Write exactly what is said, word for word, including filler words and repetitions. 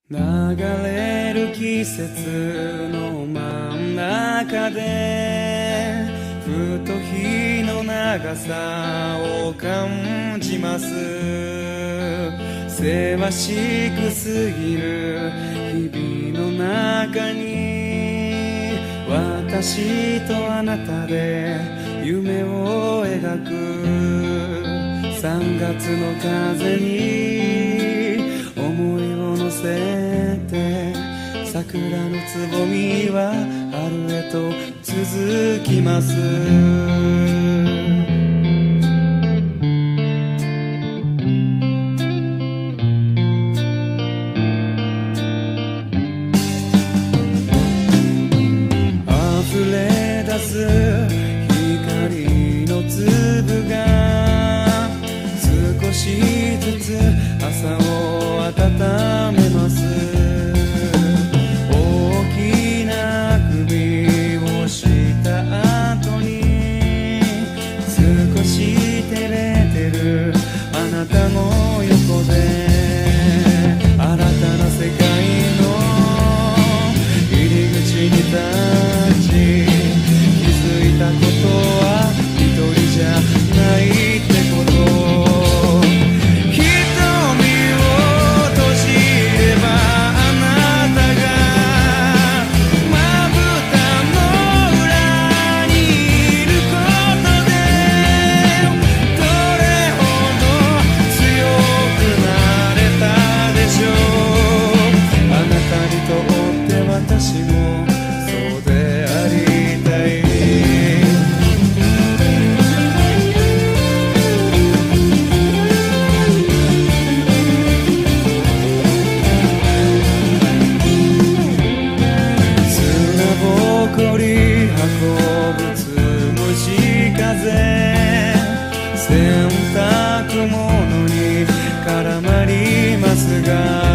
流れる季節の真ん中でふと日の長さを感じます。せわしく過ぎる日々の中に私とあなたで夢を描く三月の風に思いを乗せて桜のつぼみは春へと続きます。溢れ出す光の粒が少しずつ朝を温めます。大きな首をした後に少し照れてるあなたの横で新たな世界の入り口に立ち気づいたことは一人じゃないってこと。私もそうでありたい。砂ぼこり運ぶつむし風洗濯物に絡まりますが